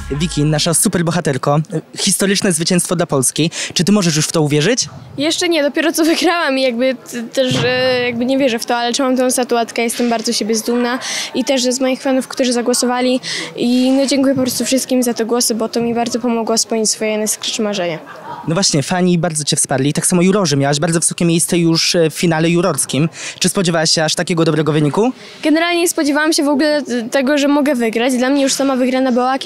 Wiki, nasza superbohaterko, historyczne zwycięstwo dla Polski. Czy ty możesz już w to uwierzyć? Jeszcze nie, dopiero co wygrałam i jakby też jakby nie wierzę w to, ale trzymam tą statuetkę, jestem bardzo siebie dumna i też z moich fanów, którzy zagłosowali i no dziękuję po prostu wszystkim za te głosy, bo to mi bardzo pomogło spełnić swoje najskrytsze marzenia. No właśnie, fani bardzo cię wsparli, tak samo jurorzy, miałaś bardzo wysokie miejsce już w finale jurorskim. Czy spodziewałaś się aż takiego dobrego wyniku? Generalnie nie spodziewałam się w ogóle tego, że mogę wygrać. Dla mnie już sama wygrana była,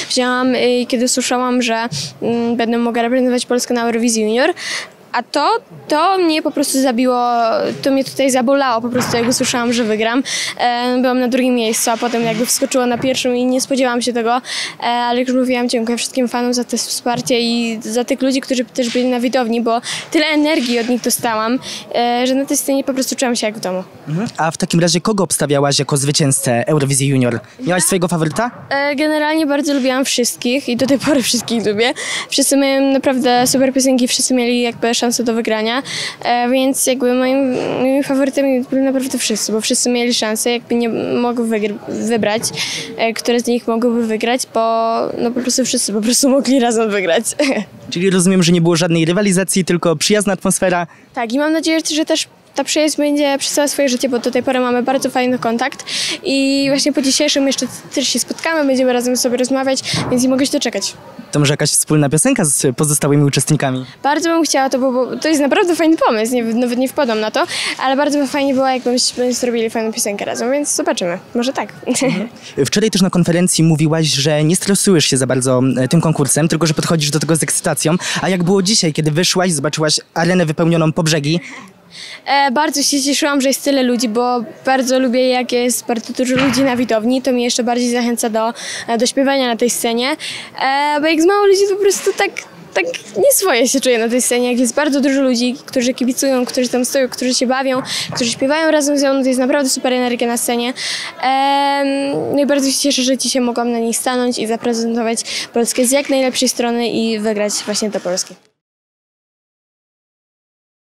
kiedy usłyszałam, że będę mogła reprezentować Polskę na Eurowizji Junior. A to mnie po prostu zabiło, to mnie tutaj zabolało po prostu, jak usłyszałam, że wygram. Byłam na drugim miejscu, a potem jakby wskoczyła na pierwszym i nie spodziewałam się tego. Ale jak już mówiłam, dziękuję wszystkim fanom za to wsparcie i za tych ludzi, którzy też byli na widowni, bo tyle energii od nich dostałam, że na tej scenie po prostu czułam się jak w domu. A w takim razie kogo obstawiałaś jako zwycięzcę Eurowizji Junior? Miałaś swojego faworyta? Generalnie bardzo lubiłam wszystkich i do tej pory wszystkich lubię. Wszyscy mają naprawdę super piosenki, wszyscy mieli jakby szansę do wygrania, więc jakby moimi faworytami byli naprawdę wszyscy, bo wszyscy mieli szansę, jakby nie mogły wybrać, które z nich mogłyby wygrać, bo no po prostu wszyscy po prostu mogli razem wygrać. Czyli rozumiem, że nie było żadnej rywalizacji, tylko przyjazna atmosfera. Tak, i mam nadzieję, że też ta przyjaźń będzie przez całe swoje życie, bo do tej pory mamy bardzo fajny kontakt i właśnie po dzisiejszym jeszcze też się spotkamy, będziemy razem sobie rozmawiać, więc nie mogę się doczekać. To może jakaś wspólna piosenka z pozostałymi uczestnikami? Bardzo bym chciała to, bo to jest naprawdę fajny pomysł, nawet nie wpadłam na to, ale bardzo by fajnie było, jakbyśmy zrobili fajną piosenkę razem, więc zobaczymy, może tak. Wczoraj też na konferencji mówiłaś, że nie stresujesz się za bardzo tym konkursem, tylko że podchodzisz do tego z ekscytacją, a jak było dzisiaj, kiedy wyszłaś, zobaczyłaś arenę wypełnioną po brzegi? Bardzo się cieszyłam, że jest tyle ludzi, bo bardzo lubię, jak jest bardzo dużo ludzi na widowni. To mnie jeszcze bardziej zachęca do śpiewania na tej scenie, bo jak z mało ludzi to po prostu tak nieswoje się czuję na tej scenie. Jak jest bardzo dużo ludzi, którzy kibicują, którzy tam stoją, którzy się bawią, którzy śpiewają razem ze mną, to jest naprawdę super energia na scenie. No i bardzo się cieszę, że dzisiaj mogłam na niej stanąć i zaprezentować Polskę z jak najlepszej strony i wygrać właśnie do Polski.